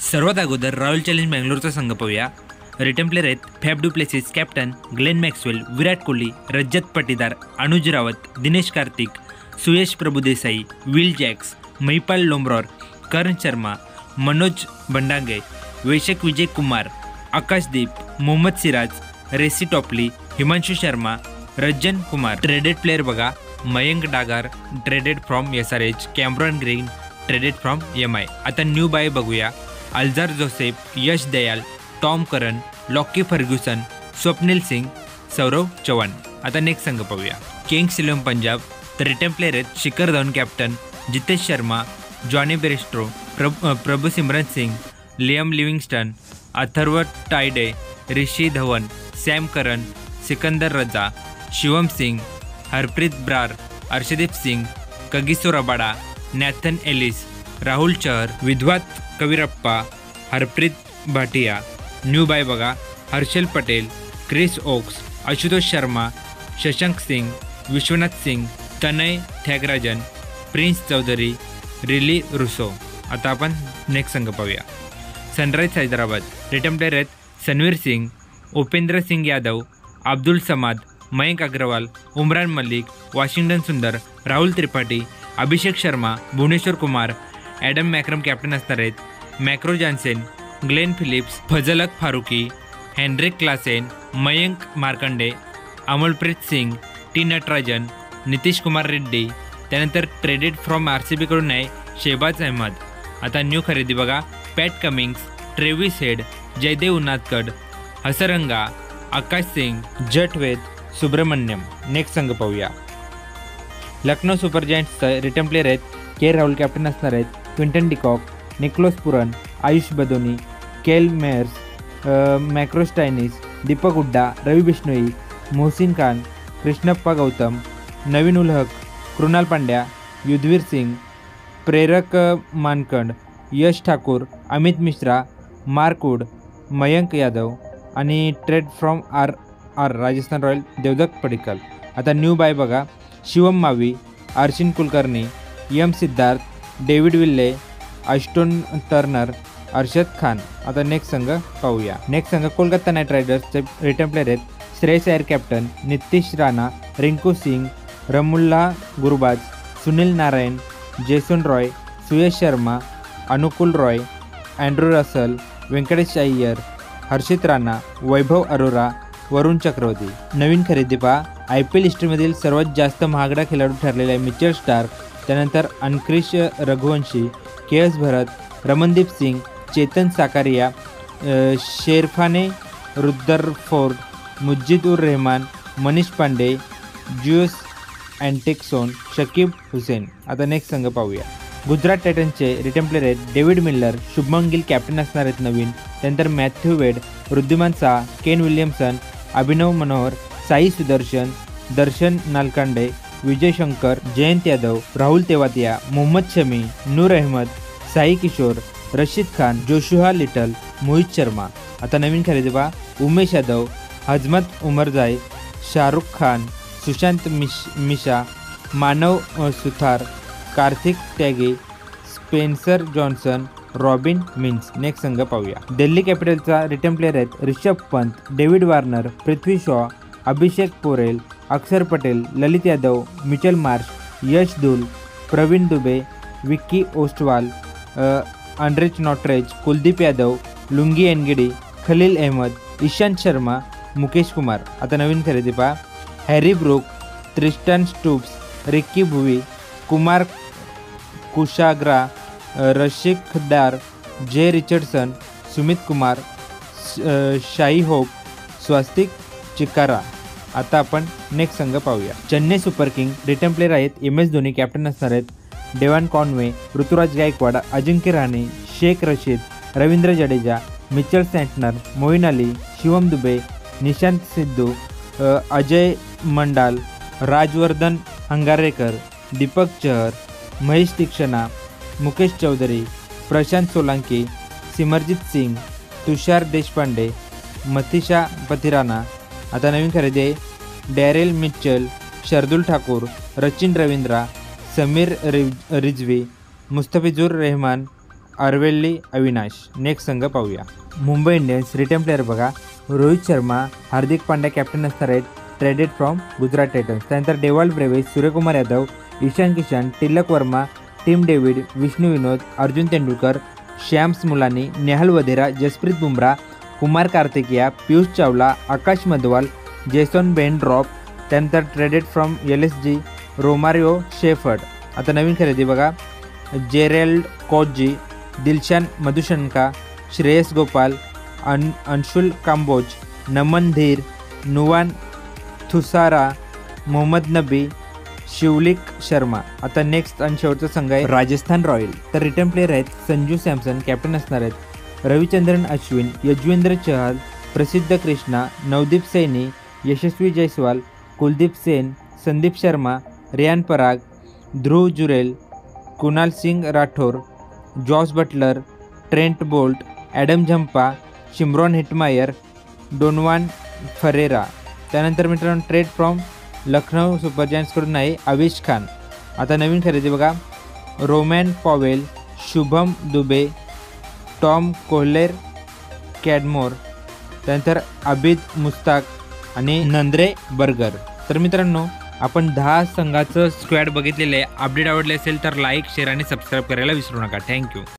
सर्वात अगोदर royal challenge बँगलोरचा संघ पाहूया. रिटर्न प्लेयर आहेत Faf du Plessis, captain Glenn Maxwell, Virat Kohli, Rajat Patidar, Anuj Rawat, Dinesh Karthik, Suyash Prabhudessai, Will Jacks, Mahipal Lomror, Karn Sharma, Manoj Bhandage, Vyshak Vijay Kumar, Akashdeep, Mohammed Siraj, Reece Topley, Himanshu Sharma, Rajan Kumar. Traded player बघा, Mayank Dagar traded from SRH, Cameron Green traded from MI. आता new buy बघूया. Alzarri Joseph, Yash Dayal, Tom Curran, Lockie Ferguson, Swapnil Singh, Saurav Chauhan. आता next संघ पाहूया. Kings 11 Punjab. तर return player आहेत Shikhar Dhawan captain, Jitesh Sharma, Jonny Bairstow, Prabhsimran Singh, Liam Livingstone, Atharva Taide, Rishi Dhawan, Sam Curran, Sikandar Raza, Shivam Singh, Harpreet Brar, Arshdeep Singh, Kagiso Rabada, Nathan Ellis, Rahul Chahar, Vidwath Kaverappa, Harpreet Bhatia. New buy बघा, Harshal Patel, Chris Woakes, Ashutosh Sharma, Shashank Singh, Vishwanath Singh, Tanay Thyagarajan, prince Chaudhari, रिली रुसो. आता आपण नेक्स्ट संघ पाहूया. सनराईज हैदराबाद. रिटर्न प्लेयर आहेत Sanvir Singh, Upendra Singh Yadav, Abdul Samad, Mayank Agarwal, Umran Malik, Washington Sundar, Rahul Tripathi, Abhishek Sharma, Bhuvneshwar Kumar, Aiden Markram captain असणार आहेत, मॅक्रो Jansen, Glenn Phillips, Fazalhaq Farooqi, Heinrich Klaasen, Mayank Markande, Anmolpreet Singh, T Natarajan, Nitish Kumar Reddy. त्यानंतर ट्रेडेड फ्रॉम RCB कडून आहे शेहबाज अहमद. आता न्यू खरेदी बघा, Pat Cummins, Travis Head, Jaydev Unadkat, Hasaranga, Akash Singh, Jhathavedh, Subramanyan. Next संघ पाहूया. लखनौ सुपर जायंट्सचं रिटर्न प्लेयर आहेत के राहुल कॅप्टन असणार आहेत, Quinton de Kock, Nicholas Pooran, Ayush Badoni, Kyle Mayers, Marcus Stoinis, Deepak Hooda, Ravi Bishnoi, Mohsin Khan, Krishnappa Gowtham, Naveen ul Haq, Krunal Pandya, Yudhvir Singh, Prerak Mankad, Yash Thakur, Amit Mishra, Mark Wood, Mayank Yadav आणि trade from Rajasthan royal Devdutt Padikkal. आता न्यू बाय बघा, Shivam Mavi, Arshin Kulkarni, M Siddharth, David Willey, Ashton Turner, Arshad Khan. आता नेक्स्ट संघ पाहूया. नेक्स्ट संघ कोलकाता नाईट रायडर्सचे रिटर्न प्लेयर आहेत Shreyas Iyer captain, Nitish Rana, Rinku Singh, Rahmanullah Gurbaz, Sunil Narine, Jason Roy, Suyash Sharma, Anukul Roy, Andre Russell, Venkatesh Iyer, Harshit Rana, Vaibhav Arora, Varun Chakravarthy. नवीन खरेदी पहा, IPL हिस्ट्रीमधील सर्वात जास्त महागडा खेळाडू ठरलेला आहे मिचेल स्टार्क. त्यानंतर अनक्रिश रघुवंशी, KS भरत, Ramandeep Singh, Chetan Sakariya, शेरफाने Rutherford, Mujeeb ur Rahman, Manish Pandey, Gus Atkinson, Shakib Hussain. आता नेक्स्ट संघ पाहूया. गुजरात टायटन्सचे रिटर्न प्लेयर आहेत David Miller, Shubman Gill captain असणार आहेत नवीन. त्यानंतर Matthew Wade, Wriddhiman Saha, Kane Williamson, Abhinav Manohar, Sai Sudharsan, Darshan Nalkande, Vijay Shankar, Jayant Yadav, Rahul Tewatia, Mohammed Shami, Noor Ahmad, Sai Kishore, Rashid Khan, Joshua Little, Mohit Sharma. आता नवीन खरेदी पहा, उमेश यादव, हजमत उमरजाई, शाहरुख खान, सुशांत मिशा, Manav Suthar, Kartik Tyagi, Spencer Johnson, Robin Minz. Next संघ पाहूया. दिल्ली कॅपिटलचा रिटर्न प्लेयर आहेत Rishabh Pant, David Warner, Prithvi Shaw, Abhishek Porel, Axar Patel, Lalit Yadav, Mitchell Marsh, Yash Dhull, Pravin Dubey, Vicky Ostwal, Anrich Nortje, Kuldeep Yadav, Lungi Ngidi, Khaleel Ahmed, Ishant Sharma, Mukesh Kumar. आता नवीन खरेदी पहा, Harry Brook, Tristan Stubbs, Ricky Bhui, Kumar Kushagra, Rasikh Dar, Jhye Richardson, Sumit Kumar, शाही होप, स्वास्तिक चिकारा. आता आपण नेक्स्ट संघ पाहूया. Chennai super king return player आहेत MS धोनी कॅप्टन असणार आहेत, Devon Conway, Ruturaj Gaikwad, Ajinkya Rahane, Shaikh Rasheed, Ravindra Jadeja, Mitchell Santner, Moeen Ali, Shivam Dube, Nishant Sindhu, Ajay Mandal, Rajvardhan Hangargekar, Deepak Chahar, Maheesh Theekshana, Mukesh Choudhary, Prashant Solanki, Simarjeet Singh, Tushar Deshpande, Matheesha Pathirana. आता नवीन खरेदी आहे Daryl Mitchell, Shardul Thakur, Rachin Ravindra, Sameer Rizvi, Mustafizur Rahman, Aravelly Avanish. Next संघ पाहूया. मुंबई इंडियन्स रिटर्न प्लेअर बघा, रोहित शर्मा, हार्दिक पांड्या कॅप्टन असणार आहेत, ट्रेडेड फ्रॉम गुजरात टायटन्स. त्यानंतर Dewald Brevis, Suryakumar Yadav, Ishan Kishan, Tilak Varma, Tim David, Vishnu Vinod, Arjun Tendulkar, Shams Mulani, Nehal Wadhera, Jasprit Bumrah, Kumar Kartikeya, Piyush Chawla, Akash Madhwal, Jason Behrendorff. त्यानंतर traded from LSG Romario Shepherd. आता नवीन खरेदी बघा, जेरेल्ड कोजी, दिलशान मधुशंका, श्रेयस गोपाल, अंशुल कांबोज, नमन धीर, नुवान थुसारा, मोहम्मद नबी, शिवलिक शर्मा. आता नेक्स्ट आणि शेवटचा संघ आहे राजस्थान रॉयल. तर रिटर्न प्लेयर आहेत संजू सॅमसन, कॅप्टन असणार आहेत, रविचंद्रन अश्विन, यजवेंद्र चहल, प्रसिद्ध कृष्णा, नवदीप सैनी, यशस्वी जयस्वाल, कुलदीप सेन, संदीप शर्मा, रियान पराग, ध्रुव Jurel, Kunal Singh Rathore, Jos Buttler, Trent Boult, Adam Zampa, Shimron Hetmyer, Donovan Ferreira. त्यानंतर मित्रांनो ट्रेड फ्रॉम लखनौ सुपर जायंट्सकडून आहे आविश खान. आता नवीन खरेदी बघा, Rovman Powell, Shubham Dubey, Tom Kohler, Cadmore. त्यानंतर आबिद मुस्ताक आणि नंद्रे बर्गर. तर मित्रांनो आपण 10 संघाचं स्क्वॅड बघितलेलं आहे. अपडेट आवडले असेल तर लाईक, शेअर आणि सबस्क्राईब करायला विसरू नका. थँक्यू.